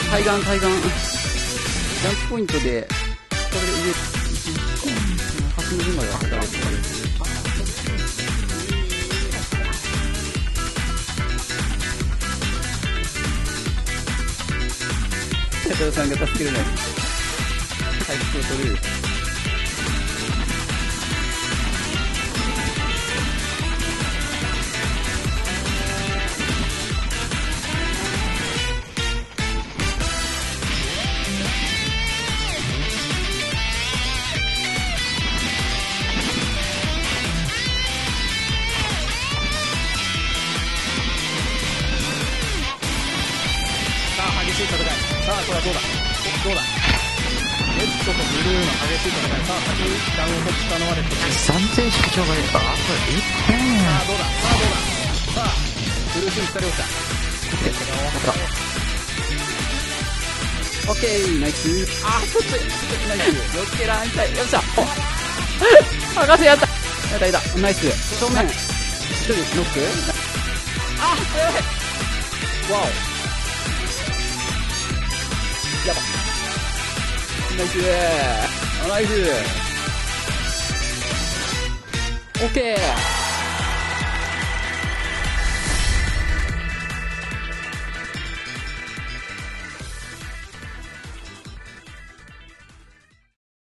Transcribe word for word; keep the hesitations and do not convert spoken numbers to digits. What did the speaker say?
対岸対岸。ジャンプポイントで、これで上、端の分までは離れてる。瀬戸さんが助けるね。回復を取る。 激しい戦い。さあこれはどうだどうだ。レッドとブルーの激しい戦い。さあ先にダウンを取ったのはレッドチーム。 さんぜん縮小が出た。あ、これいっぺん。 さあどうださあどうだ。さあブルーチームふたり落ちた。 オッケー、ナイス。あー、ちょっと、ナイス。よっけらんたい。よっしゃ。博士やった。やったやった。ナイス。正面。一人ノック。あ、やばい。わお。やば。ナイス。ナイス。オッケー。